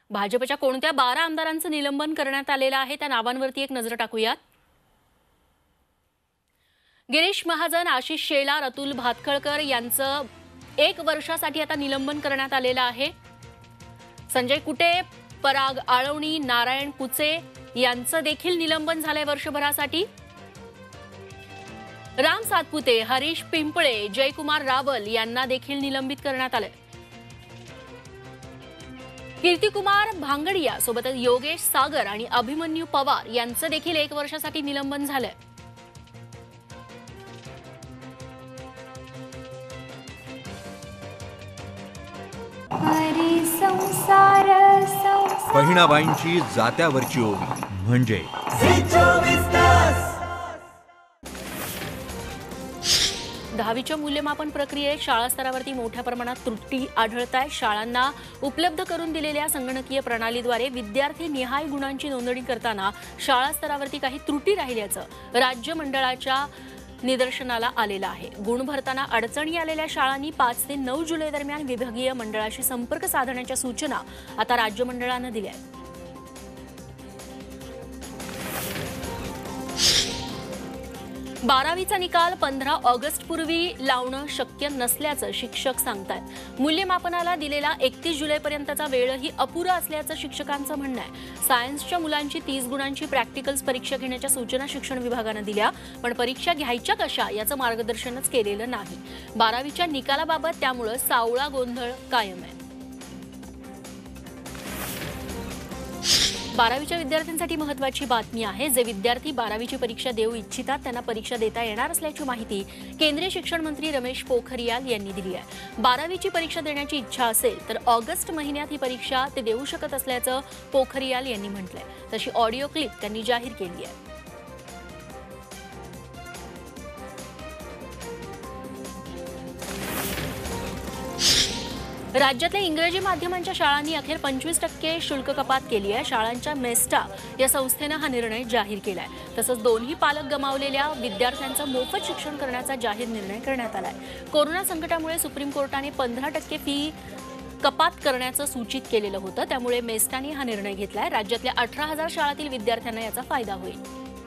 भाजपच्या कोणत्या 12 आमदारांचं निलंबन करण्यात आलेलं आहे त्या नावांवरती एक नजर टाकूयात। गिरीश महाजन, आशिष शेलार, अतुल भातखळकर यांचं 1 वर्षासाठी आता निलंबन करण्यात आलेलं आहे। संजय कुटे, पराग आळवणी, नारायण कुचे यांचं देखील निलंबन झालंय वर्षभरासाठी। राम सातपुते, हरीश पिंपळे, जयकुमार रावल यांना देखील निलंबित करण्यात आलंय। कीर्तिकुमार भांगडिया सोबतच योगेश सागर आणि अभिमन्यू पवार यांचं देखील 1 वर्षासाठी निलंबन झालंय। बहिणाबाईंची जात्यावरची ओवी म्हणजे दहावीच्या मूल्यमापन प्रक्रियेत शाळा स्तरावरती मोठ्या प्रमाणात त्रुटी आढळतायत। शाळांना उपलब्ध करून दिलेल्या संगणकीय प्रणालीद्वारे विद्यार्थी निहाय गुणांची नोंदणी करताना शाळा स्तरावरती काही त्रुटी राहिल्याचं राज्य मंडळाच्या निदर्शनाला आलेलं आहे। गुण भरताना अडचणी आलेल्या शाळांनी 5 ते 9 जुलै दरम्यान विभागीय मंडळाशी संपर्क साधण्याच्या सूचना आता राज्य मंडळानं दिल्या आहेत। 12वीचा निकाल 15 ऑगस्ट पूर्वी लावणं शक्य नसल्याचं शिक्षक सांगतात। मूल्यमापनाला दिलेला 31 जुलैपर्यंतचा वेळही अपुरा असल्याचं शिक्षकांचं म्हणणं आहे। सायन्सच्या मुलांची 30 गुणांची प्रॅक्टिकल्स परीक्षा घेण्याच्या सूचना शिक्षण विभागानं दिल्या, पण परीक्षा घ्यायच्या कशा याचं मार्गदर्शनच केलेलं नाही। 12वीच्या निकालाबाबत त्यामुळे सावळा गोंधळ कायम आहे। 12वीच्या विद्यार्थ्यांसाठी महत्त्वाची बातमी आहे। जे विद्यार्थी 12वीची परीक्षा देऊ इच्छितात त्यांना परीक्षा देता येणार असल्याची माहिती केंद्रीय शिक्षण मंत्री रमेश पोखरियाल यांनी दिली आहे। 12वीची परीक्षा देण्याची इच्छा असेल तर ऑगस्ट महिन्यात ही परीक्षा ते देऊ शकत असल्याचं पोखरियाल यांनी म्हटलंय। तशी ऑडिओ क्लिप त्यांनी जाहीर केली आहे। राज्यातल्या इंग्रजी माध्यमांच्या शाळांनी अखेर 25% शुल्क कपात केली आहे। शाळांच्या मेस्टा या संस्थेनं हा निर्णय जाहीर केलाय। तसंच दोन्ही पालक गमावलेल्या विद्यार्थ्यांचं मोफत शिक्षण करण्याचा जाहीर निर्णय करण्यात आलाय। कोरोना संकटामुळे सुप्रीम कोर्टाने 15% फी कपात करण्याचं सूचित केलेलं होतं, त्यामुळे मेस्टाने हा निर्णय घेतलाय। राज्यातल्या 18,000 शाळांतील विद्यार्थ्यांना याचा फायदा होईल।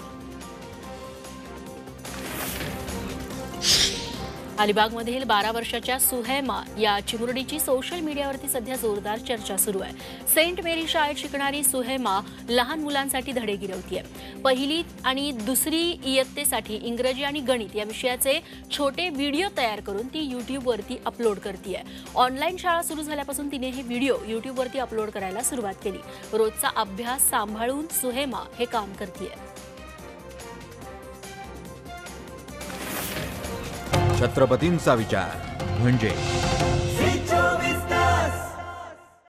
अलिबागमधील 12 वर्षाच्या सुहैमा या चिमुरडीची सोशल मीडियावरती सध्या जोरदार चर्चा सुरू आहे। सेंट मेरी शाळेत शिकणारी सुहैमा लहान मुलांसाठी धडे गिरवतीये। पहिली आणि दुसरी इयत्तेसाठी इंग्रजी आणि गणित या विषयाचे छोटे व्हिडिओ तयार करून ती यूट्यूबवरती अपलोड करतीये। ऑनलाईन शाळा सुरू झाल्यापासून तिने हे व्हिडिओ यूट्यूबवरती अपलोड करायला सुरुवात केली। रोजचा अभ्यास सांभाळून सुहैमा हे काम करतीये। छत्रपतींचा विचार म्हणजे